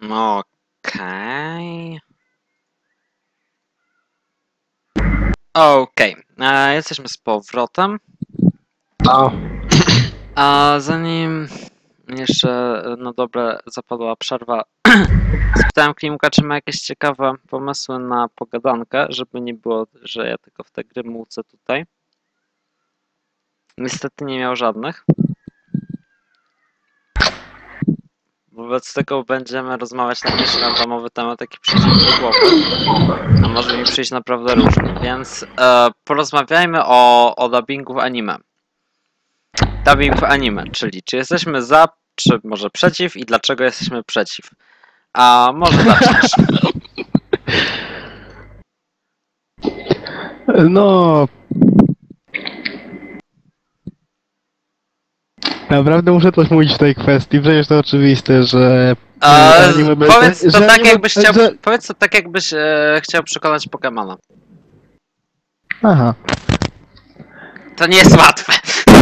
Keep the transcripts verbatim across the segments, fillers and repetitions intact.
Okej. Okej, e, jesteśmy z powrotem. No. A zanim jeszcze na dobre zapadła przerwa, spytałem Klimka, czy ma jakieś ciekawe pomysły na pogadankę, żeby nie było, że ja tylko w te gry mucę tutaj. Niestety nie miał żadnych. Wobec tego będziemy rozmawiać na jakiś randomowy temat, jaki przyjdzie mi do głowy. A może mi przyjść naprawdę różny, więc e, porozmawiajmy o, o dubbingu w anime. Dubbing w anime, czyli czy jesteśmy za, czy może przeciw i dlaczego jesteśmy przeciw. A może zaczniesz. No. Naprawdę muszę coś mówić w tej kwestii, przecież to oczywiste, że... A, anime bez- powiedz to że tak anime- jakbyś chciał, że- powiedz to tak jakbyś e, chciał przekonać Pokemona. Aha. To nie jest łatwe.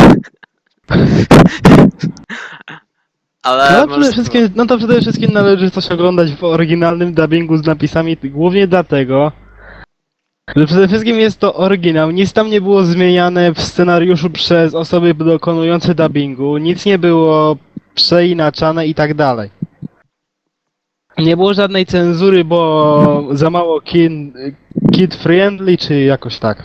Ale No, możesz przede wszystkim, no to przede wszystkim należy coś oglądać w oryginalnym dubbingu z napisami, głównie dlatego, że przede wszystkim jest to oryginał, nic tam nie było zmieniane w scenariuszu przez osoby dokonujące dubbingu, nic nie było przeinaczane i tak dalej. Nie było żadnej cenzury, bo za mało kin, kid friendly, czy jakoś tak.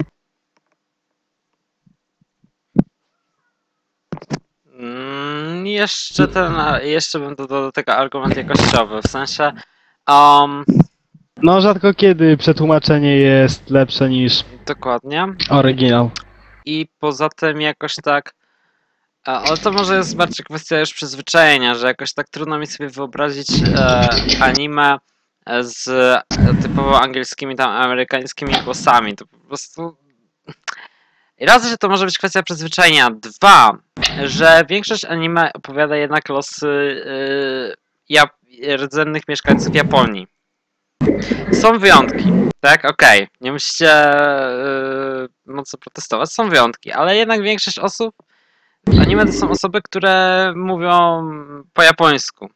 Mm, jeszcze ten, jeszcze bym dodał do tego argument jakościowy, w sensie um, No rzadko kiedy przetłumaczenie jest lepsze niż dokładnie. oryginał. I poza tym jakoś tak, a, ale to może jest bardziej kwestia już przyzwyczajenia, że jakoś tak trudno mi sobie wyobrazić e, anime z e, typowo angielskimi, tam amerykańskimi głosami. To po prostu... I raz, że to może być kwestia przyzwyczajenia. Dwa, że większość anime opowiada jednak losy e, Jap- rdzennych mieszkańców Japonii. Są wyjątki, tak? Okej, okay. Nie musicie yy, mocno protestować, są wyjątki, ale jednak większość osób w anime to są osoby, które mówią po japońsku.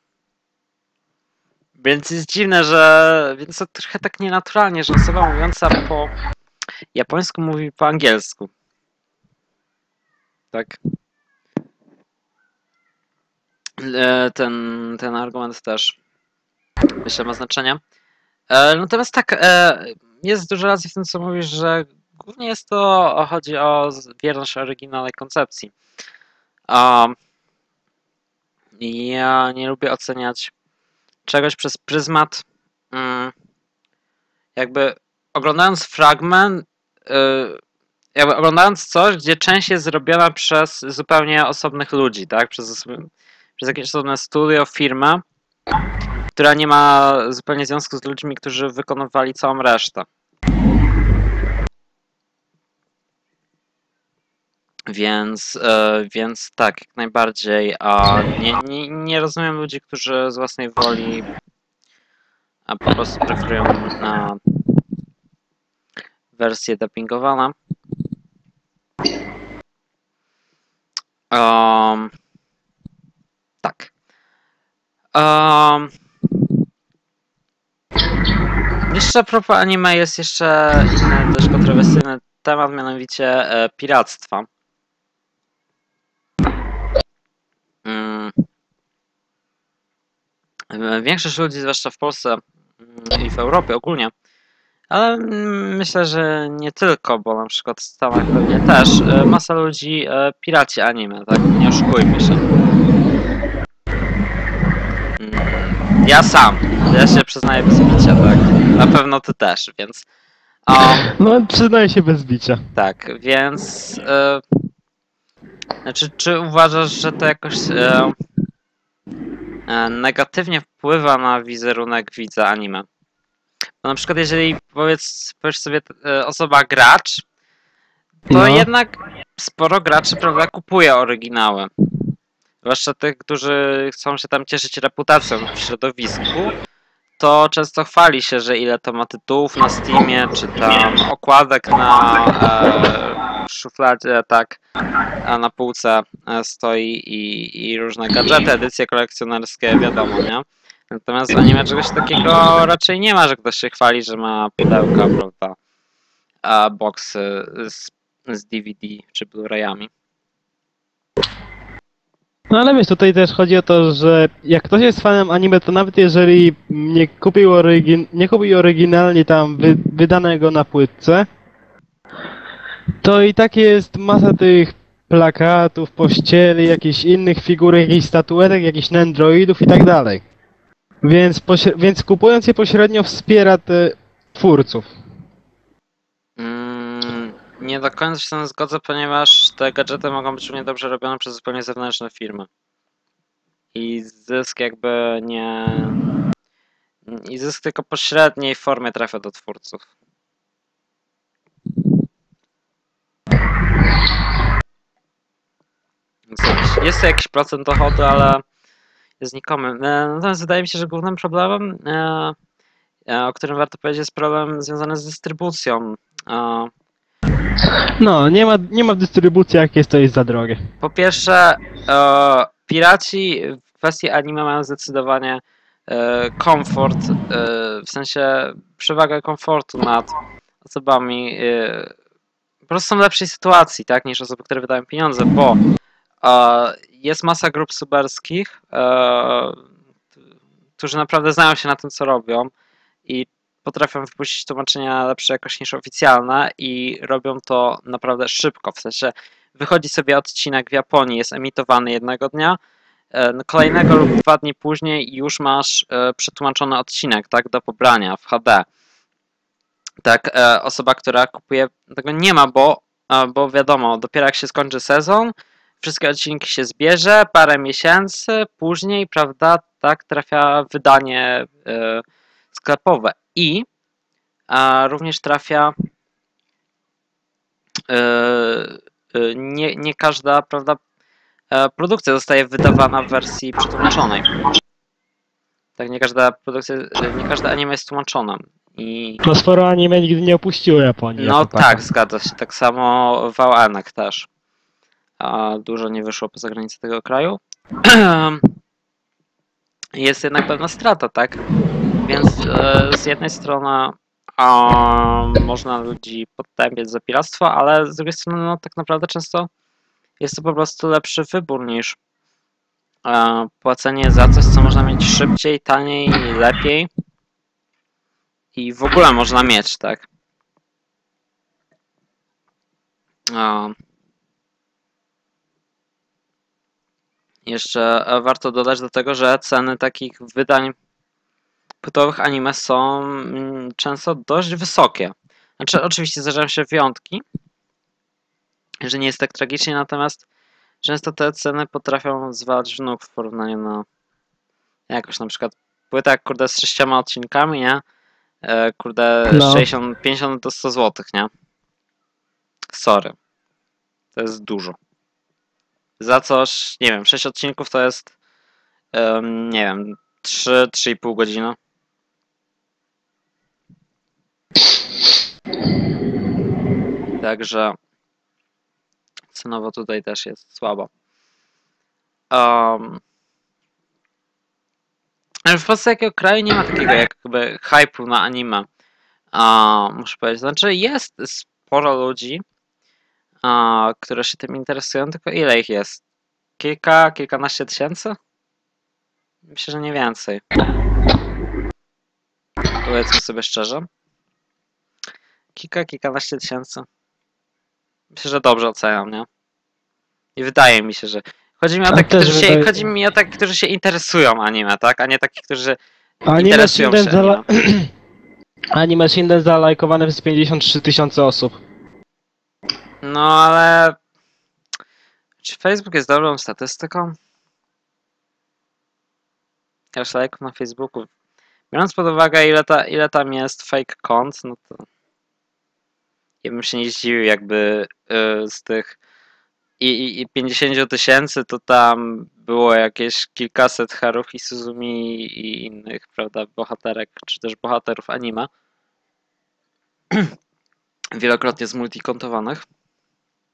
Więc jest dziwne, że... Więc to trochę tak nienaturalnie, że osoba mówiąca po japońsku mówi po angielsku. Tak? Yy, ten, ten argument też myślę ma znaczenie. Natomiast tak, jest dużo racji w tym, co mówisz, że głównie jest to, chodzi o wierność oryginalnej koncepcji. Ja nie lubię oceniać czegoś przez pryzmat, jakby oglądając fragment, jakby oglądając coś, gdzie część jest zrobiona przez zupełnie osobnych ludzi, tak? Przez, przez jakieś osobne studio, firmę, która nie ma zupełnie związku z ludźmi, którzy wykonywali całą resztę. Więc, e, więc tak, jak najbardziej. A nie, nie, nie rozumiem ludzi, którzy z własnej woli a po prostu preferują na wersję dubbingowaną. Um, tak. Um, Jeszcze a propos anime jest jeszcze inny dość kontrowersyjny temat, mianowicie e, piractwa. Mm. Większość ludzi, zwłaszcza w Polsce mm, i w Europie ogólnie, ale mm, myślę, że nie tylko, bo na przykład w Stanach pewnie też, e, masa ludzi e, piraci anime, tak? Nie oszukujmy się. Mm. Ja sam, ja się przyznaję bez bicia, tak? Na pewno ty też, więc... Um, No, przyznaję się bez bicia. tak, więc... E, znaczy, czy uważasz, że to jakoś e, e, negatywnie wpływa na wizerunek widza anime? Bo na przykład jeżeli powiedz, powiesz sobie e, osoba gracz, to No. jednak sporo graczy, prawda, kupuje oryginały. Zwłaszcza tych, którzy chcą się tam cieszyć reputacją w środowisku, to często chwali się, że ile to ma tytułów na Steamie, czy tam okładek na e, szufladzie, tak, a na półce stoi i, i różne gadżety, edycje kolekcjonerskie, wiadomo, nie? Natomiast w anime czegoś takiego raczej nie ma, że ktoś się chwali, że ma pudełka, prawda, a boxy z, z D V D czy Blu-rayami. No ale wiesz, tutaj też chodzi o to, że jak ktoś jest fanem anime, to nawet jeżeli nie kupił, orygin nie kupił oryginalnie tam wy wydanego na płytce, to i tak jest masa tych plakatów, pościeli, jakichś innych figurek, jakichś statuetek, jakichś nendroidów i tak dalej. Więc, więc kupując je pośrednio wspiera te twórców. Mm, nie do końca się z tym zgodzę, ponieważ te gadżety mogą być równie dobrze robione przez zupełnie zewnętrzne firmy. I zysk jakby nie... I zysk tylko pośredniej formie trafia do twórców. Więc jakiś- Jest to jakiś procent dochodu, ale jest znikomy. E, Natomiast wydaje mi się, że głównym problemem, e, e, o którym warto powiedzieć, jest problem związany z dystrybucją. E, No, nie ma, nie ma dystrybucji, jak jest to jest za drogie. Po pierwsze, e, piraci w kwestii anime mają zdecydowanie e, komfort, e, w sensie przewagę komfortu nad osobami, e, po prostu są w lepszej sytuacji, tak, niż osoby, które wydają pieniądze, bo e, jest masa grup suberskich, e, którzy naprawdę znają się na tym, co robią i potrafią wypuścić tłumaczenia lepsze jakoś niż oficjalne i robią to naprawdę szybko, w sensie wychodzi sobie odcinek w Japonii, jest emitowany jednego dnia, kolejnego lub dwa dni później już masz przetłumaczony odcinek, tak, do pobrania w H D. Tak, osoba, która kupuje, tego nie ma, bo, bo wiadomo, dopiero jak się skończy sezon, wszystkie odcinki się zbierze, parę miesięcy później, prawda, tak, trafia wydanie sklepowe i a również trafia nie, nie każda, prawda, produkcja zostaje wydawana w wersji przetłumaczonej. Tak, nie każda produkcja, nie każda anime jest tłumaczona. I... No sporo anime nigdy nie opuściło Japonii. No jako tak, taka. zgadza się. Tak samo Valenek też. A dużo nie wyszło poza granicę tego kraju. Jest jednak pewna strata, tak? Więc e, z jednej strony a, można ludzi potępiać za piractwo, ale z drugiej strony no, tak naprawdę często jest to po prostu lepszy wybór niż e, płacenie za coś, co można mieć szybciej, taniej, lepiej i w ogóle można mieć, tak? A, jeszcze warto dodać do tego, że ceny takich wydań płytowych anime są mm, często dość wysokie. Znaczy, oczywiście zdarzają się wyjątki, że nie jest tak tragicznie, natomiast często te ceny potrafią zwalać w nóg w porównaniu na jakoś na przykład płyta, kurde, z sześcioma odcinkami, nie? E, kurde, No. sześćdziesiąt, pięćdziesiąt do stu złotych, nie? Sorry. To jest dużo. Za coś, nie wiem, sześć odcinków to jest, um, nie wiem, trzy, trzy i pół godziny. Także cenowo tutaj też jest słabo. Um, w Polsce jakiego kraju nie ma takiego jakby hype'u na anime. Uh, muszę powiedzieć, znaczy jest sporo ludzi, uh, które się tym interesują, tylko ile ich jest? Kilka, kilkanaście tysięcy? Myślę, że nie więcej. Powiedzmy sobie szczerze. Kilka, kilkanaście tysięcy. Myślę, że dobrze oceniam, nie? I wydaje mi się, że... Chodzi mi o takich, którzy się, wydaje... chodzi mi o takich, którzy się interesują anime, tak? A nie takich, którzy anime interesują się anime. Anime Shinden zalajkowane przez pięćdziesiąt trzy tysiące osób. No ale... Czy Facebook jest dobrą statystyką? Ileż lajków na Facebooku. Biorąc pod uwagę, ile, ta, ile tam jest fake kont, no to... Ja bym się nie zdziwił, jakby yy, z tych i, i, i pięćdziesiąt tysięcy to tam było jakieś kilkaset Haruhi Suzumi i innych, prawda, bohaterek, czy też bohaterów anime. Wielokrotnie zmultikontowanych.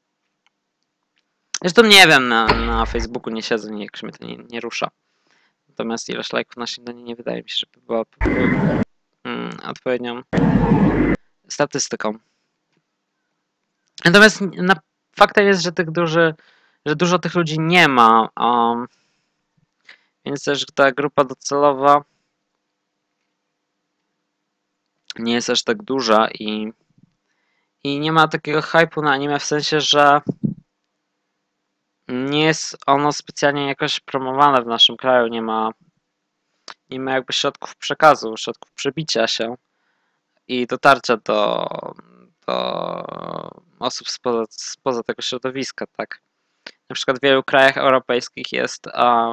Zresztą nie wiem, na, na Facebooku nie siedzę, jakoś mnie to nie, nie rusza. natomiast ilość lajków na śniadanie nie wydaje mi się, żeby była mm, odpowiednią statystyką. Natomiast na, faktem jest, że tych duży, że dużo tych ludzi nie ma, um, więc też ta grupa docelowa nie jest aż tak duża i, i nie ma takiego hype'u na anime w sensie, że nie jest ono specjalnie jakoś promowane w naszym kraju, nie ma, nie ma jakby środków przekazu, środków przebicia się i dotarcia do, do osób spoza, spoza tego środowiska, tak. Na przykład w wielu krajach europejskich jest, a,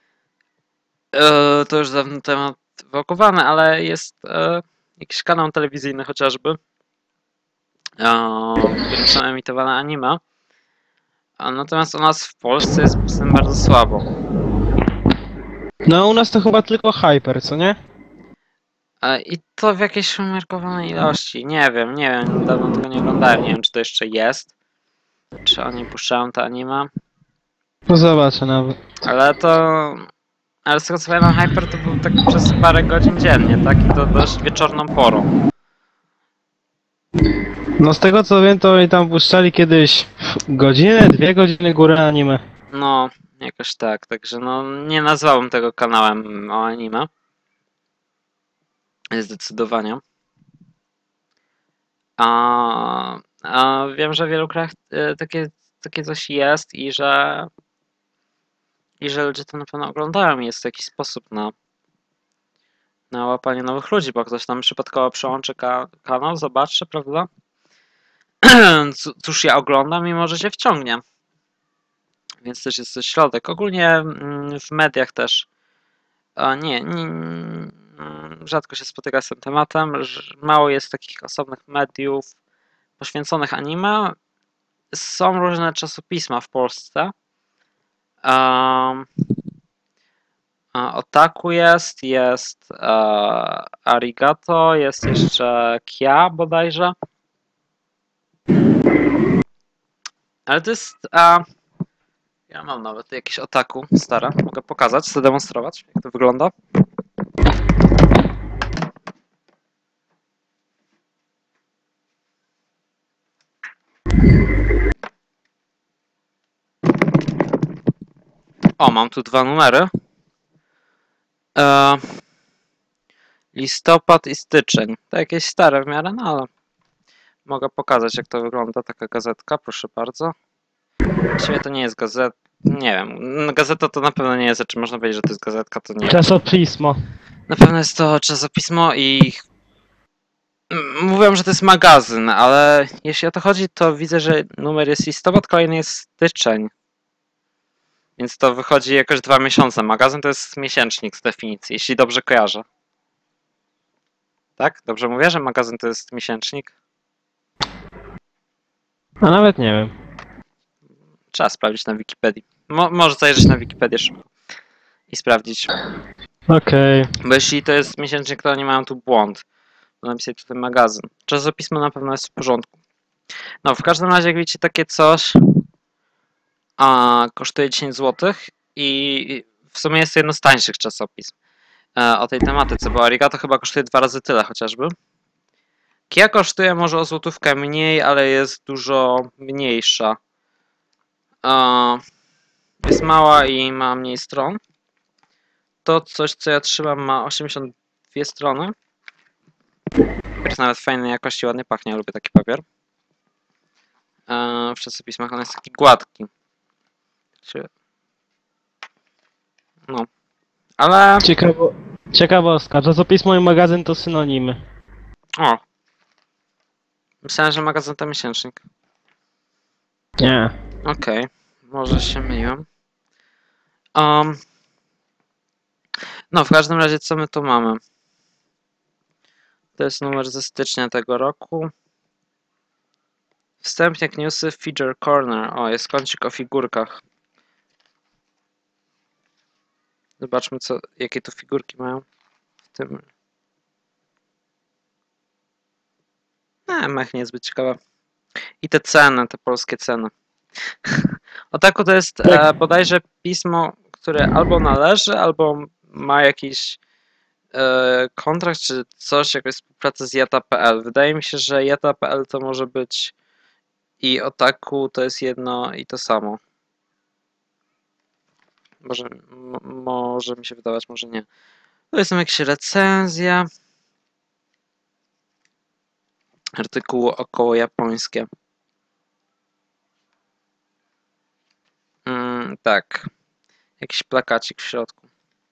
e, to już dawno temat wałkowany, ale jest e, jakiś kanał telewizyjny chociażby, e, w którym są emitowane anime. A natomiast u nas w Polsce jest z tym bardzo słabo. No u nas to chyba tylko Hyper, co nie? E, I to w jakiejś umiarkowanej ilości. Nie wiem, nie wiem, dawno tego nie oglądałem, nie wiem czy to jeszcze jest. Czy oni puszczają te anime. No zobaczę nawet. Ale to... Ale z tego co pamiętam, Hyper to był tak przez parę godzin dziennie, tak? I to dość wieczorną porą. No z tego co wiem, to oni tam puszczali kiedyś godzinę, dwie godziny górę anime. No, jakoś tak. Także no, nie nazwałbym tego kanałem o anime. Zdecydowanie. A, a wiem, że w wielu krajach e, takie, takie coś jest i że i że ludzie to na pewno oglądają i jest to jakiś sposób na, na łapanie nowych ludzi, bo ktoś tam przypadkowo przełączy ka kanał, zobaczy, prawda? Cóż ja oglądam i może się wciągnie. Więc też jest to środek. Ogólnie mm, w mediach też a nie, nie, mm, rzadko się spotyka z tym tematem. Mało jest takich osobnych mediów poświęconych anime. Są różne czasopisma w Polsce. Um, Otaku jest, jest uh, Arigato, jest jeszcze Kia bodajże. Ale to jest... Uh, ja mam nawet jakieś Otaku stare. Mogę pokazać, zademonstrować, jak to wygląda. O, mam tu dwa numery. E, listopad i styczeń. To jakieś stare w miarę, no ale mogę pokazać, jak to wygląda, taka gazetka, proszę bardzo. Właściwie to nie jest gazeta, nie wiem, gazeta to na pewno nie jest, czy można powiedzieć, że to jest gazetka, to nie. Czasopismo. Na pewno jest to czasopismo i mówią, że to jest magazyn, ale jeśli o to chodzi, to widzę, że numer jest listopad, kolejny jest styczeń. Więc to wychodzi jakoś dwa miesiące. Magazyn to jest miesięcznik z definicji, jeśli dobrze kojarzę. Tak? Dobrze mówię, że magazyn to jest miesięcznik? A nawet nie wiem. Trzeba sprawdzić na Wikipedii. Mo może zajrzeć na Wikipedię szybko i sprawdzić. Okej. Okay. Bo jeśli to jest miesięcznik, to oni mają tu błąd. Bo napisać tutaj magazyn. Czasopismo na pewno jest w porządku. No, w każdym razie, jak widzicie, takie coś a, kosztuje dziesięć złotych i w sumie jest to jedno z tańszych czasopism e, o tej tematyce, bo Arigato chyba kosztuje dwa razy tyle chociażby. Kia kosztuje może o złotówkę mniej, ale jest dużo mniejsza. E, jest mała i ma mniej stron. To coś, co ja trzymam, ma osiemdziesiąt dwie strony. Jest nawet fajnej jakości, ładnie pachnie, lubię taki papier. E, w czasopismach on jest taki gładki. No, ale... Ciekawo... Ciekawostka, czasopismo i magazyn to synonimy. O! Myślałem, że magazyn to miesięcznik. Nie. Okej, okay. Może się myliłem. Um, no, w każdym razie, co my tu mamy? To jest numer ze stycznia tego roku. Wstępnie newsy Feature Corner. O, jest kącik o figurkach. Zobaczmy, co, jakie tu figurki mają w tym. Nie, mech nie jest zbyt ciekawa. I te ceny, te polskie ceny. Otaku to jest e, bodajże pismo, które albo należy, albo ma jakiś e, kontrakt czy coś, jakąś współpracę z Jata kropka pe el. Wydaje mi się, że Jata kropka pe el to może być i Otaku to jest jedno i to samo. Może, m- może mi się wydawać, może nie. To są jakieś recenzje. Artykuły około japońskie. Mm, tak. Jakiś plakacik w środku.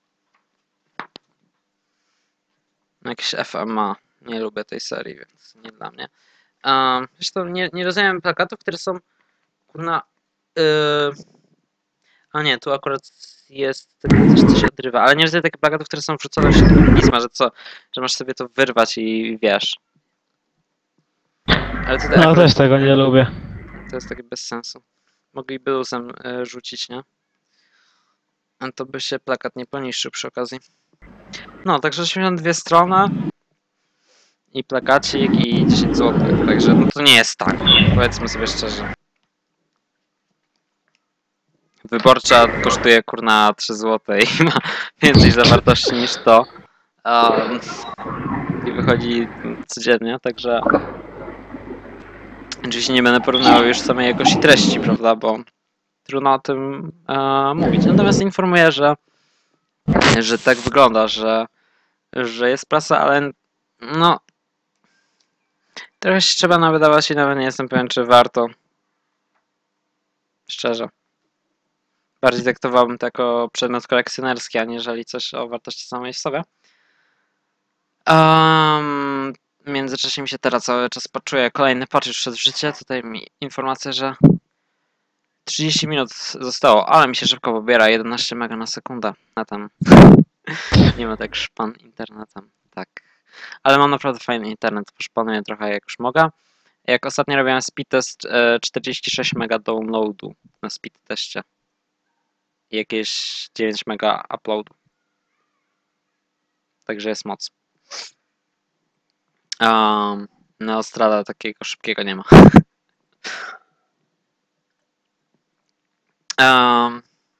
Jakiś F M A. Nie lubię tej serii, więc nie dla mnie. Um, zresztą nie, nie rozumiem plakatów, które są kurna... Yy... A nie, tu akurat jest coś, co się odrywa. Ale nie rozumiem takich plakatów, które są wrzucone w środku pisma, że co? Że masz sobie to wyrwać i wiesz. Ale tutaj No akurat też tego nie lubię. to jest takie bez sensu. Mogliby luzem y, rzucić, nie? A to by się plakat nie poniszczył przy okazji. No, także osiemdziesiąt dwie strony i plakacik i dziesięć złotych. Także no to nie jest tak. Powiedzmy sobie szczerze. Wyborcza kosztuje kurna trzy złote i ma więcej zawartości niż to. Um, I wychodzi codziennie, także oczywiście nie będę porównywał już samej jakości treści, prawda, bo trudno o tym e, mówić. Natomiast informuję, że, że tak wygląda, że, że jest prasa, ale no trochę się trzeba nawydawać i nawet nie jestem pewien, czy warto. Szczerze. Bardziej traktowałbym to jako przedmiot kolekcjonerski, aniżeli coś o wartości samej w sobie. Um, w międzyczasie mi się teraz cały czas paczuje kolejny patch już wszedł w życie. Tutaj mi informacja, że trzydzieści minut zostało, ale mi się szybko pobiera, jedenaście mega na sekundę. Na tam. Nie ma tak szpan internetem. Tak. Ale mam naprawdę fajny internet, szpanuję trochę jak już mogę. Jak ostatnio robiłem speed test, czterdzieści sześć mega downloadu na speed teście. I jakieś dziewięć mega uploadu. Także jest moc. Um, Neostrada takiego szybkiego nie ma. um,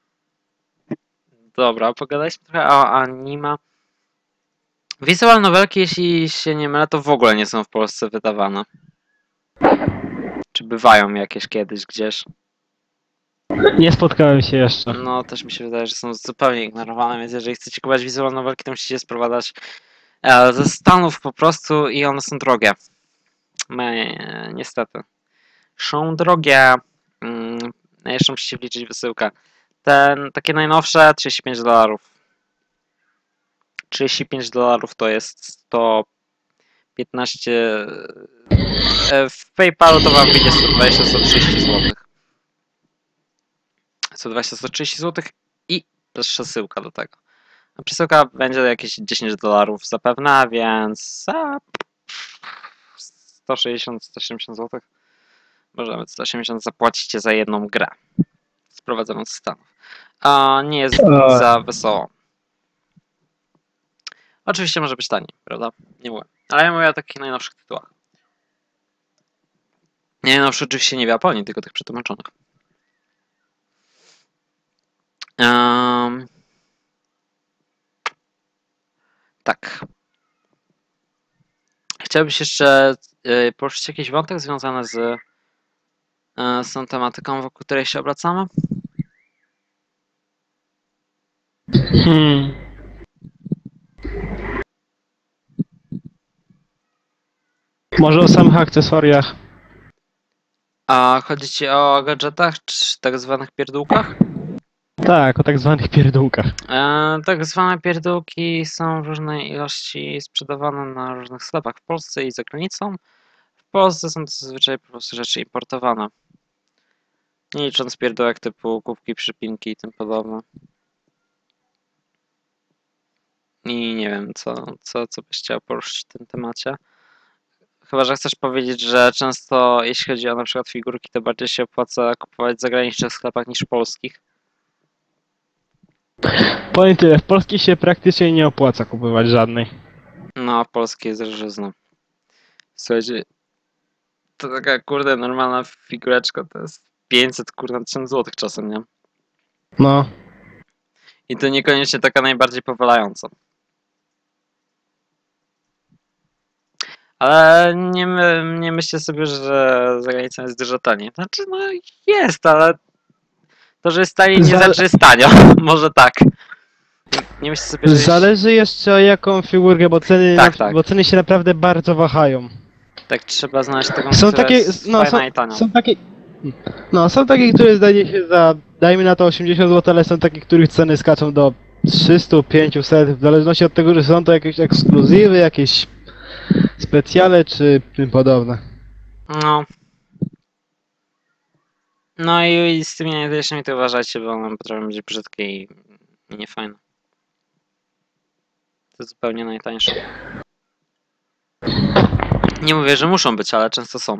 dobra, pogadaliśmy trochę o anime. Visual novelki, jeśli się nie mylę, to w ogóle nie są w Polsce wydawane. Czy bywają jakieś kiedyś gdzieś? Nie spotkałem się jeszcze. No, też mi się wydaje, że są zupełnie ignorowane, więc jeżeli chcecie kupować visual novelki, to musicie sprowadzać e, ze Stanów po prostu i one są drogie. My, niestety. Są drogie. Mm, jeszcze musicie wliczyć wysyłkę. Ten, takie najnowsze, trzydzieści pięć dolarów. trzydzieści pięć dolarów to jest sto piętnaście. e, W PayPalu to wam wyjdzie sto dwadzieścia do stu trzydziestu złotych. sto dwadzieścia do stu trzydziestu złotych i też przesyłka do tego. A przesyłka będzie jakieś dziesięć dolarów zapewne, więc a, sto sześćdziesiąt do stu siedemdziesięciu złotych. Może nawet sto osiemdziesiąt zapłacicie za jedną grę sprowadzoną z Stanów. A nie jest za wesoło. Oczywiście może być taniej, prawda? Nie mówię. Ale ja mówię o takich najnowszych tytułach. Nie najnowsze oczywiście nie w Japonii, tylko tych przetłumaczonych. Um, tak. Chciałbyś jeszcze y, poruszyć jakiś wątek związany z, y, z tą tematyką, wokół której się obracamy? Hmm. Może o samych akcesoriach. A chodzi ci o gadżetach, czy tak zwanych pierdółkach? Tak, o tak zwanych pierdółkach. E, tak zwane pierdółki są w różnej ilości sprzedawane na różnych sklepach w Polsce i za granicą. W Polsce są to zazwyczaj po prostu rzeczy importowane. Nie licząc pierdółek typu kubki, przypinki i tym podobne. I nie wiem, co, co, co byś chciał poruszyć w tym temacie. Chyba że chcesz powiedzieć, że często jeśli chodzi o na przykład figurki, to bardziej się opłaca kupować w zagranicznych sklepach niż polskich. Powiem tyle, w polskich się praktycznie nie opłaca kupować żadnej. No, a polskie jest drożyzna. Słuchajcie, to taka kurde normalna figureczka to jest pięćset kurde tysiąc złotych czasem, nie? No. I to niekoniecznie taka najbardziej powalająca. Ale nie, my, nie myślę sobie, że za granicą jest dużo taniej. Znaczy, no jest, ale to, że jest taniej, nie Zale- znaczy, że jest tanio. Może tak. Nie myślę sobie, że jest... Zależy jeszcze o jaką figurkę, bo ceny, Tak, na, tak. bo ceny się naprawdę bardzo wahają. Tak, trzeba znaleźć taką, Są która takie, jest no fajna są, i tania. są takie, no są takie, które zdaje się za, dajmy na to osiemdziesiąt złotych, ale są takie, których ceny skaczą do trzysta pięćset, w zależności od tego, że są to jakieś ekskluzywy, jakieś specjale czy tym podobne. No. No i, i z tymi najtańszymi to uważajcie, bo one potrafią być brzydkie i, i niefajne. To jest zupełnie najtańsze. Nie mówię, że muszą być, ale często są.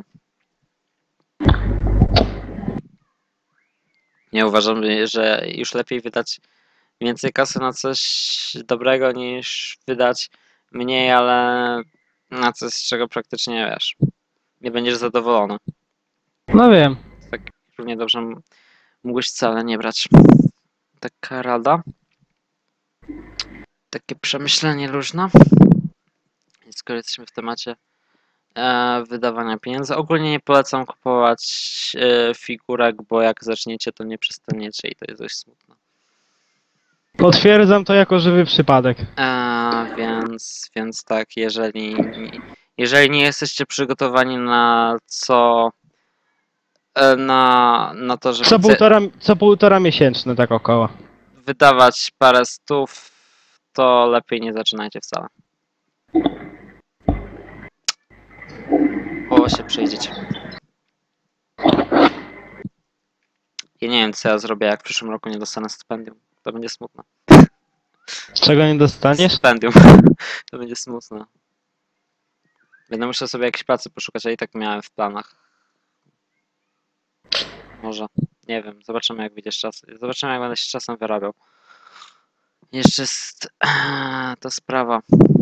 Nie uważam, że już lepiej wydać więcej kasy na coś dobrego niż wydać mniej, ale na coś, z czego praktycznie wiesz. Nie będziesz zadowolony. No wiem. Tak równie dobrze m- mógłbyś wcale nie brać. Taka rada. Takie przemyślenie luźne. I skoro jesteśmy w temacie e, wydawania pieniędzy, ogólnie nie polecam kupować e, figurek, bo jak zaczniecie, to nie przestaniecie i to jest dość smutne. Potwierdzam to jako żywy przypadek. E, więc, więc tak, jeżeli, jeżeli nie jesteście przygotowani na co, e, na, na to, żeby Co ce- półtora, co półtora miesięczne, tak około. wydawać parę stów, to lepiej nie zaczynajcie wcale. Bo się przejdziecie. Ja nie wiem, co ja zrobię, jak w przyszłym roku nie dostanę stypendium. To będzie smutne. Z czego nie dostaniesz? Stypendium. To będzie smutne. Będę musiał sobie jakiejś pracy poszukać, a i tak miałem w planach. Może. Nie wiem. Zobaczymy, jak wyjdzie z czasem. Zobaczymy, jak będę się z czasem wyrabiał. Jeszcze jest ta sprawa,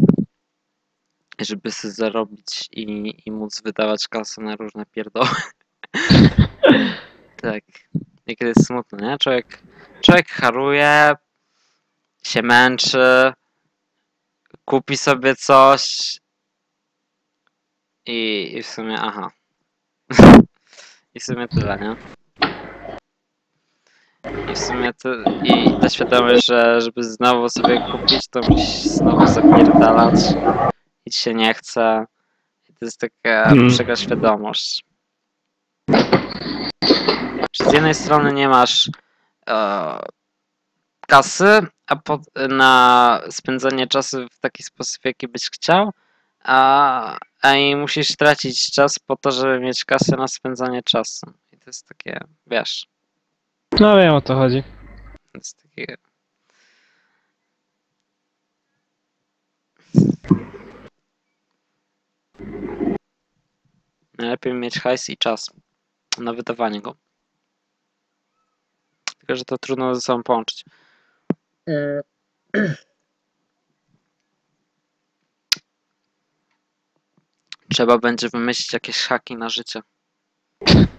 żeby sobie zarobić i, i móc wydawać kasę na różne pierdoły. Tak. Niekiedy jest smutne, nie? Człowiek, człowiek haruje, się męczy, kupi sobie coś i, i w sumie, aha. I w sumie tyle, nie? I w sumie to, i ta świadomość, że żeby znowu sobie kupić, to musisz znowu zapierdalać i ci się nie chce. I to jest taka Hmm. przykra świadomość. Że z jednej strony nie masz e, kasy a po, na spędzanie czasu w taki sposób, jaki byś chciał, a, a i musisz tracić czas po to, żeby mieć kasę na spędzanie czasu. I to jest takie, wiesz, No wiem o co chodzi. to jest takie... Najlepiej mieć hajs i czas na wydawanie go. Tylko, że to trudno ze sobą połączyć. Trzeba będzie wymyślić jakieś haki na życie.